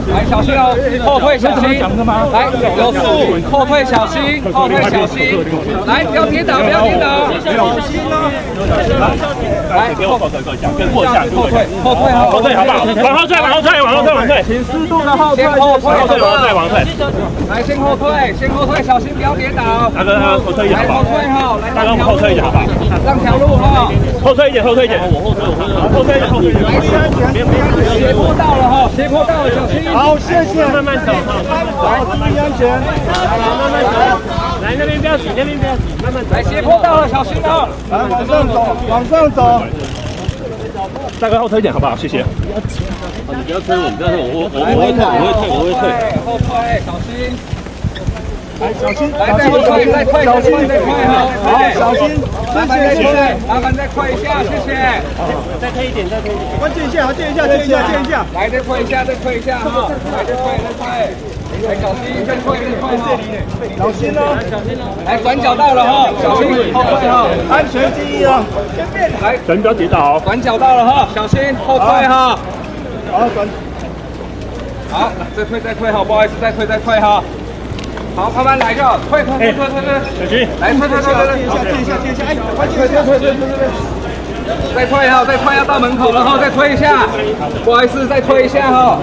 来小心哦，后退小心。来有树，后退小心，后退小心。来不要跌倒，不要跌倒。小心哦。来给我后退，跟过下，后退，后退好，后退好不好？往后退，往后退，往后退，往后退。请适度的后退，先后退，后退，往后退，往后退。来先后退，先后退，小心不要跌倒。大哥，后退一点好不好？后退哈，来大哥后退一点好不好？让条路哈。后退一点，后退一点。我后退，后退一点，后退一点。来，斜坡到了哈，斜坡到了，小心。好，谢谢。慢慢走，来，注意安全。慢慢走。来那边不要挤，那边不要挤，慢慢走。来斜坡到了，小心哦。来往上走，往上走。大哥后退一点好不好？谢谢。你不要推我，你不要推我，我会退，我会退。后退，小心。来，小心，来再后退，再退，小心，再退哈，好，小心，麻烦再退，麻烦再退一下，谢谢。再退一点，再退一点。关键一下，借一下，借一下，借一下。来，再退一下，再退一下哈，来，再退，再退。来，小心，再退，再退哈。小心哦，小心哦。来，转角到了哈，小心后退哈，安全第一啊。来，人不要跌倒。转角到了哈，小心后退哈。好，转。好，再退，再退哈，不好意思，再退，再退哈。好，慢慢来就，退，小心，来，退，借一下，哎，快退，再退哈，再退要到门口了哈，再退一下，不好意思，再退一下哈，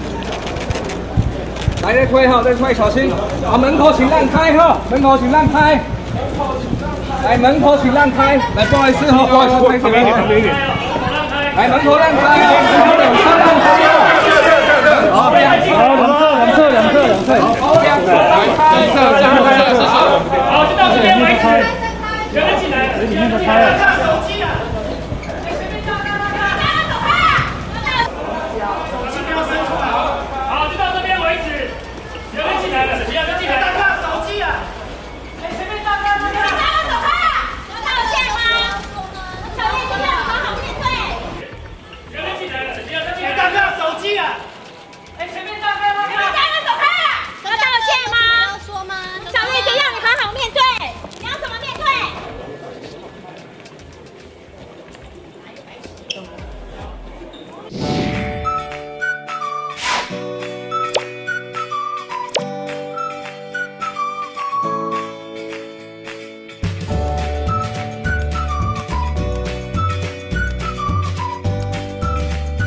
来，再退哈，再退，小心，好，门口请让开哈，门口请让开，来，门口请让开，来，不好意思哈，不好意思，旁边一点，来，门口让开，门口两侧让开哈。好，两侧，好，两侧，好，现在这边开。